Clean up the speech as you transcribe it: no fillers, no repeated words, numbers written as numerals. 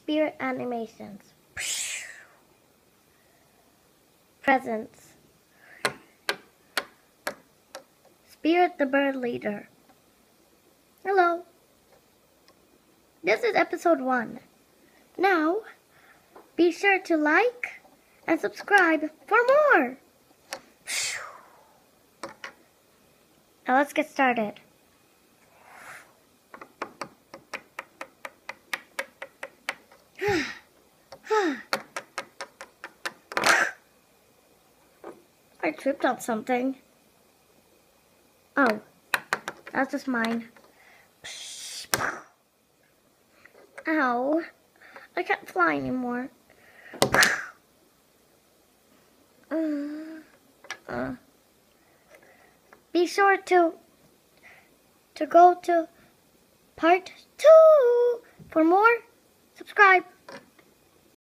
spirit animations. Presents. Spirit the bird leader. Hello. This is episode 1. Now, be sure to like and subscribe for more. Now let's get started. I tripped on something. Oh, that's just mine. Ow, I can't fly anymore. Be sure to go to part 2 for more. Subscribe.